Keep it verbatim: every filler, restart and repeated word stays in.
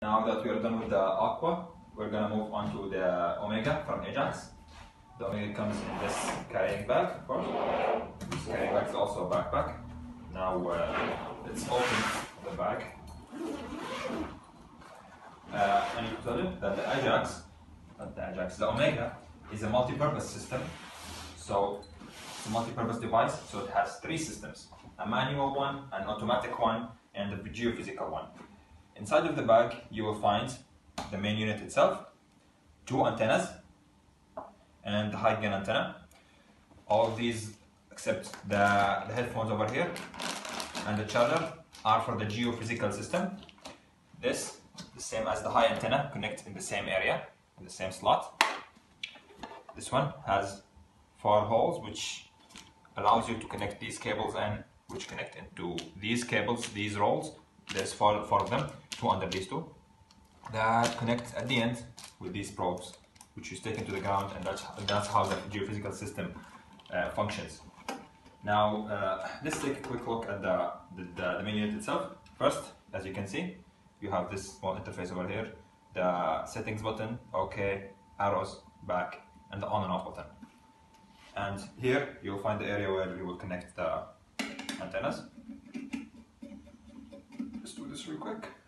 Now that we are done with the aqua, we're gonna move on to the omega from AJAX. The omega comes in this carrying bag, of course. This carrying bag is also a backpack. Now uh, let's open the bag. Uh, I need to tell you that the AJAX, not the AJAX, the omega is a multi-purpose system. So it's a multi-purpose device, so it has three systems: a manual one, an automatic one, and a geophysical one. Inside of the bag, you will find the main unit itself, two antennas, and the high gain antenna. All of these, except the, the headphones over here, and the charger, are for the geophysical system. This, the same as the high antenna, connects in the same area, in the same slot. This one has four holes, which allows you to connect these cables and which connect into these cables, these rolls. There's four, four of them, two under these two, that connect at the end with these probes, which you stick into the ground, and that's, that's how the geophysical system uh, functions. Now, uh, let's take a quick look at the, the, the main unit itself. First, as you can see, you have this small interface over here, the settings button, OK, arrows, back, and the on and off button. And here, you'll find the area where you will connect the antennas. Let's do this real quick.